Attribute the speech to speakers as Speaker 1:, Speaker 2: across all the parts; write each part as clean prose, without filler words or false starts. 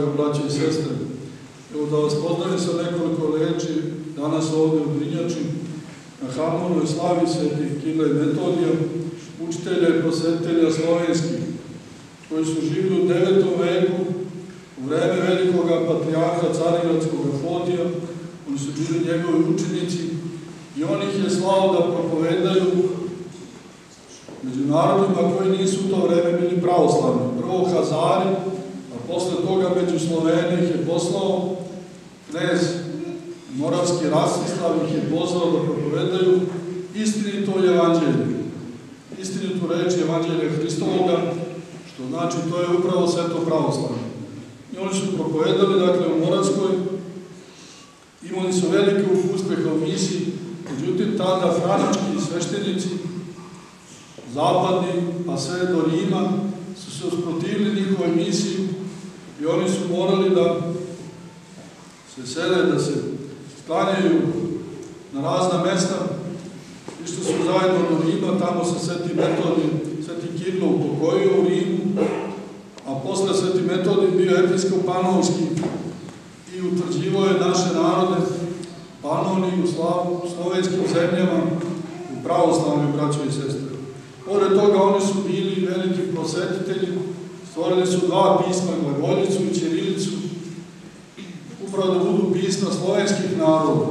Speaker 1: draga braće i sestre. Evo da vas pozdravim sa nekoliko reči danas ovdje u Drinjači, na harmonoj slavi svetih Kirila i Metodija, učitelja i prosvetitelja slovenskih, koji su živjeli u 9. veku, u vreme velikog patrijarha Carigradskog Afodija. Oni su bili njegovi učenici i on ih je slao da propovedaju među narodima koji nisu u to vreme bili pravoslavni. Prvo Hazari, a posle toga među Slovene ih je poslao knez Moravski Rastislav, ih je pozvao da propovedaju istinito evanđelje, istinitu reč evanđelja Hristovoga, što znači to je upravo sveto pravoslavlje. I oni su propovedali, dakle, u Moravskoj, imali su velike uspeha u misiji, međutim, tada franački sveštenici, zapadni, pa sve do Rima, su se usprotivili njihovoj misiji i oni su morali da se sele, da se sklanjaju na razna mesta. Išli su zajedno do Rima, tamo se Sveti Metodij, Sveti Kirilo upokojio u Rimu, a posle Sveti Metodij bio episkop-panovski i utvrđivao je naše narode, panovni u slovenskim zemljama, u pravoslavlju, braćo i sestre. Pored toga, oni su bili veliki prosvetitelji, stvorili su 2 pisma, glagoljicu i ćirilicu, upravo da budu pisma slovenskih naroda.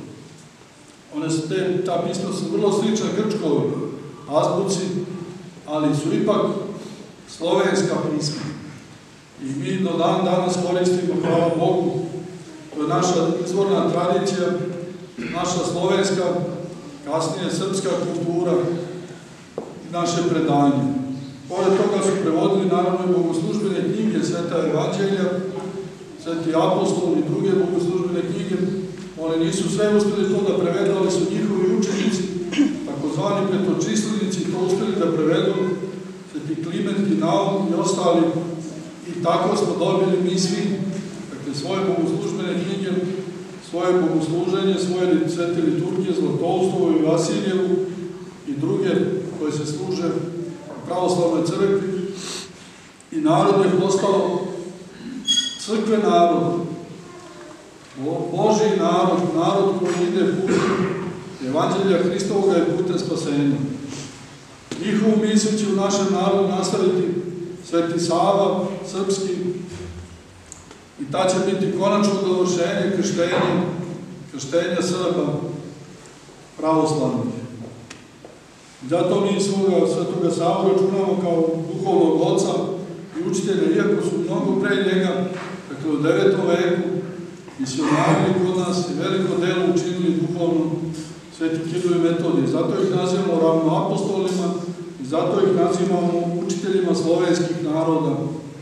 Speaker 1: Ta pisma su vrlo slična grčkoj azbuci, ali su ipak slovenska pisma. I mi do dan danas koristimo, hvala Bogu, to je naša izvorna tradicija, naša slovenska, kasnije srpska kultura i naše predanje. Pored toga su prevodili naravno i bogoslužbene knjige, Sveta evanđelja, Sveti apostol i druge bogoslužbene knjige. Oni nisu sve uspjeli to da prevedu, ali su njihovi učenici, takozvani petočislenici, to uspjeli da prevedu, Sveti Kliment i Naum i ostali. I tako smo dobili mi svi, dakle, svoje bogoslužbene knjige, svoje bogosluženje, svoje svete liturgije, Zlatoustovu i Vasiljevu i druge koje se služe u pravoslavnoj crkvi. I narod je postao crkve narod, Božji narod, narod koji ide putem evanđelja Hristovoga i putem spasenja. Njihovu misiju će u našem narodu nastaviti Sveti Sava, srpski, i ta će biti konačno dovršenje krštenja Srba pravoslavnih. Zato mi svoga Svetoga Savu računamo kao duhovnog oca i učitelja, iako su mnogo pre njega, dakle u 9. veku, misionari kod nas i veliko delo učinili duhovno Sveti Kirilo i Metodij. Zato ih nazivamo ravnoapostolima i zato ih nazivamo učiteljima slovenskih naroda.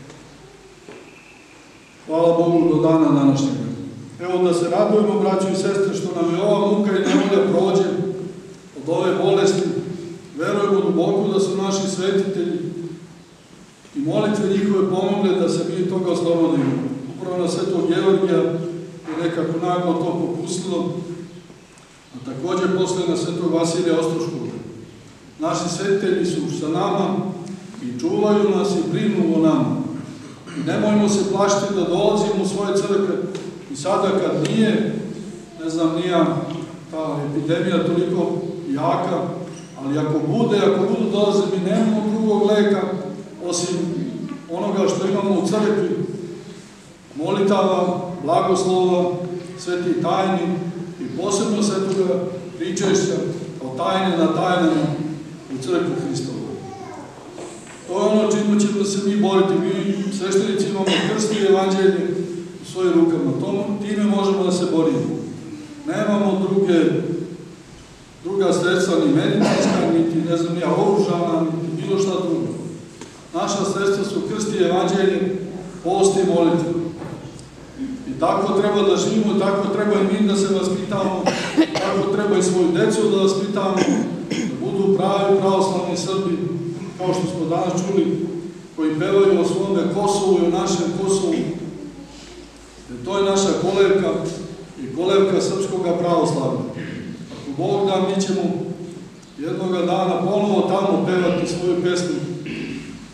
Speaker 1: Hvala Bogu do dana današnjega. Evo da se radujemo, braćo i sestre, što nam je ova muka i nevolja prođe od ove bolesti. Verujemo duboko da su naši svetitelji i molitve njihove pomogle da se mi toga oslobodimo. Upravo na Svetog Georgija je nekako naglo to popustilo, a također posle na Svetog Vasilija Ostroškog. Naši svetitelji su sa nama i čuvaju nas i brinu o nama. I nemojmo se plašiti da dolazimo u svoje crkve i sada kad nije, ne znam, ta epidemija toliko jaka, ali ako budu dolazili, mi nemamo drugog leka osim onoga što imamo u crkvi, molitava, blagoslova, svetih tajni i posebno svetoga pričešća o tajne na tajnama u crkvi Hristovu. To je ono čime ćemo se mi boriti. Mi sveštenici imamo krst i evanđelje u svojim rukama. Time možemo da se borimo. Nemamo druga sredstva, ni medicinska, niti ne znam, oružana, niti bilo šta drugo. Naša sredstva su krst i evanđelje, post i molitva. I tako treba da živimo, tako treba i mi da se vaspitamo, tako treba i svoju decu da vaspitamo, da budu pravi pravoslavni Srbi, kao što smo danas čuli, koji pevaju o svome Kosovu i o našem Kosovu. To je naša kolevka i kolevka srpskoga pravoslavlja. Ako Bog da, mi ćemo jednoga dana ponovo tamo pevati svoju pesmu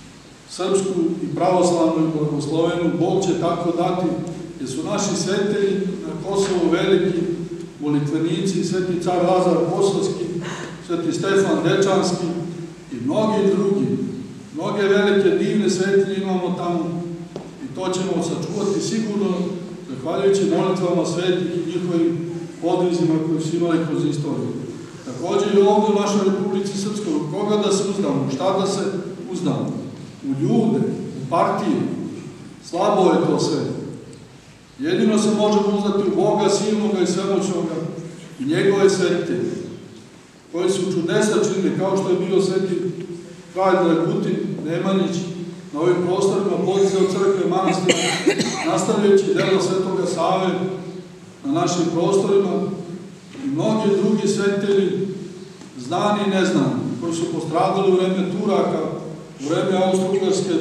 Speaker 1: srpsku i pravoslavnu i blagoslovenu, Bog će tako dati, jer su naši svetitelji na Kosovu veliki molitvenici, sveti car Lazar Kosovski, sveti Stefan Dečanski i mnogi drugi. Mnoge velike divne svetinje imamo tamo i to ćemo sačuvati sigurno zahvaljujući molitvama svetih i njihovim podvizima koji su imali kroz istoriju. Također i ovdje u našoj Republici Srpskoj, u koga da se uzdamo, šta da se uzdamo? U ljude, u partije. Slabo je to sve. Jedino se možemo uzdati u Boga, silnoga i svemoćnoga i njegove svetitelje, koji su čudesa činili, kao što je bio sveti kralj Dragutin Nemanjić na ovim prostorima podizao crkve manastira, nastavljajući delo Svetoga Save na našim prostorima i mnogi drugi svetitelji, znani i neznani, koji su postradali u vreme Turaka, u vreme Austro-Ugarske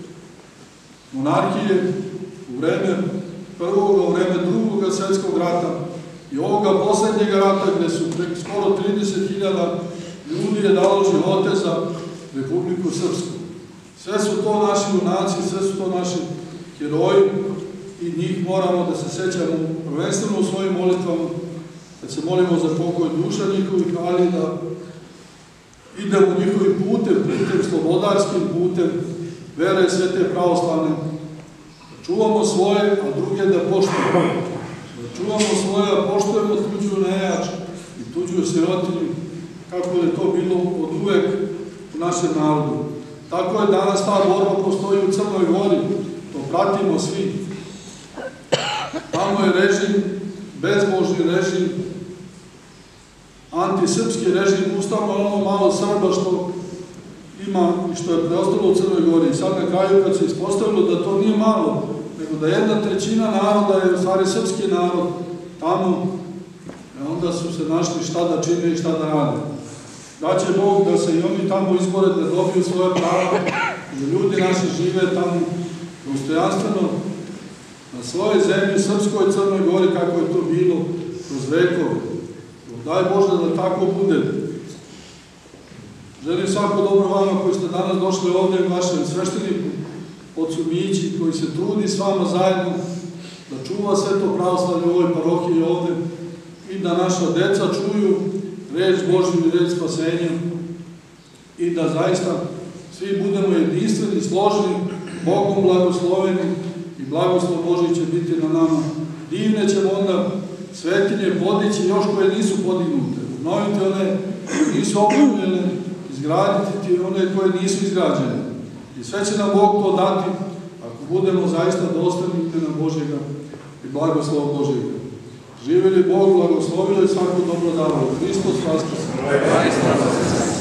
Speaker 1: monarhije, u vreme Prvoga, u vreme Drugoga svjetskog rata i ovoga poslednjega rata, gde su skoro 30.000 ljudi je dalo živote za Republiku Srpsku. Sve su to naši junaci, sve su to naši heroji i njih moramo da se sećamo prvenstveno u svojim molitvama, kad se molimo za pokoj duša njihovih, ali da idemo njihovim putem, slobodarskim putem, vere svete pravoslavne, da čuvamo svoje, a druge da poštujemo. Da čuvamo svoje, a poštujemo tuđu nejač i tuđu sirotinju, kako je to bilo od uvek u našem narodu. Tako je danas ta borba postoji u Crnoj Gori, to pratimo svi. Tamo je režim, bezbožni režim, antisrpski režim, ustavno ono malo Srba što ima i što je preostalo u Crnoj Gori. I sad na kraju kad se ispostavilo da to nije malo, nego da 1/3 naroda je u stvari srpski narod tamo, onda su se našli šta da čine i šta da rade. Daće Bog da se i oni tamo izbore, da dobiju svoje prava, da ljudi naši žive tamo dostojanstveno na svojoj zemlji, Srpskoj Crnoj Gori, kako je to bilo kroz vekove. Daj Bože da tako bude. Želim svako dobro vama koji ste danas došli ovdje, vašem svešteniku, ocu Mići, koji se trudi s vama zajedno da čuva sve to pravoslavlje u ovoj parohiji ovdje i da naša deca čuju reč Božju i reč spasenja i da zaista svi budemo jedinstveni, složni, Bogom blagosloveni i blagoslov Božji će biti na nama. Divne ćemo onda svetinje podići još koje nisu podignute, obnoviti one koje nisu obnovljene, izgraditi one koje nisu izgrađene. I sve će nam Bog to dati ako budemo zaista dostojni imena Božjega i blagoslova Božjega. Živeli Bog, blagoslovili svako dobro davo. Hristos Vaskrs.